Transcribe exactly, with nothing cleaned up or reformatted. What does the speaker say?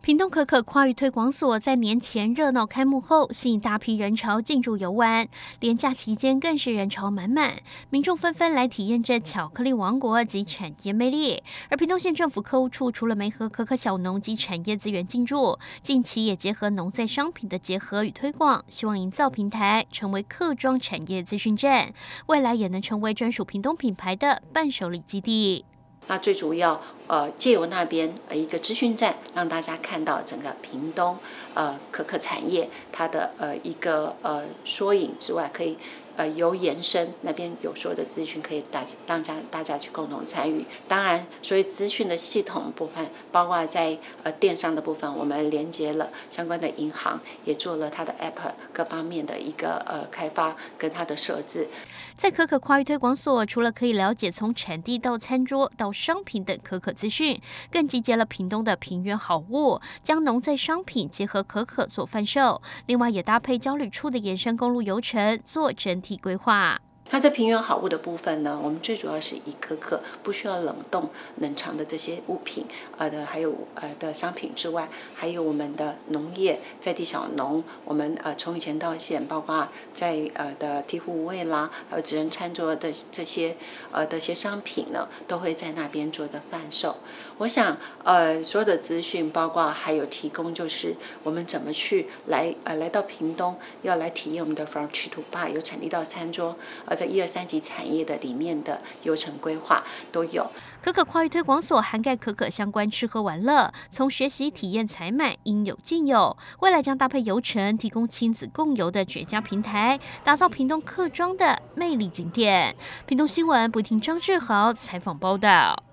屏东可可跨域推广所在年前热闹开幕后，吸引大批人潮进驻游玩，连假期间更是人潮满满，民众纷纷来体验这巧克力王国及产业魅力。而屏东县政府客务处除了媒合可可小农及产业资源进驻，近期也结合农在商品的结合与推广，希望营造平台成为客庄产业资讯站，未来也能成为专属屏东品牌的伴手礼基地。 那最主要，呃，借由那边呃一个资讯站，让大家看到整个屏东呃可可产业它的呃一个呃缩影之外，可以呃由延伸那边有所有的资讯，可以大让家大家去共同参与。当然，所以资讯的系统部分，包括在呃电商的部分，我们连接了相关的银行，也做了它的 App 各方面的一个呃开发跟它的设置。 在可可跨域推广所，除了可以了解从产地到餐桌到商品等可可资讯，更集结了屏东的平原好物，将农在商品结合可可做贩售。另外，也搭配交旅处的延伸公路游程做整体规划。 那这平原好物的部分呢，我们最主要是以可可不需要冷冻冷藏的这些物品，呃的还有呃的商品之外，还有我们的农业在地小农，我们呃从以前到现，包括在呃的醍醐味啦，还有职人餐桌的这些呃的一些商品呢，都会在那边做的贩售。我想呃所有的资讯，包括还有提供就是我们怎么去来呃来到屏东，要来体验我们的 From Tree to Bar 由产地到餐桌，呃在一二三级产业的里面的流程规划都有。 可可跨域推广所涵盖可可相关吃喝玩乐，从学习、体验、采买应有尽有。未来将搭配游程，提供亲子共游的绝佳平台，打造屏东客庄的魅力景点。屏东新闻不听张志豪采访报道。